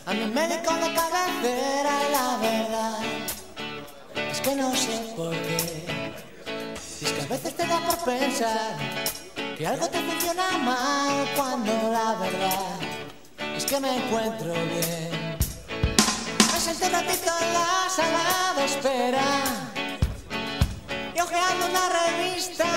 a mi médico de cabecera y la verdad es que no sé por qué. Y es que a veces te da por pensar que algo te funciona mal cuando la verdad es que me encuentro bien. Me senté un ratito en la sala de espera y hojeando una revista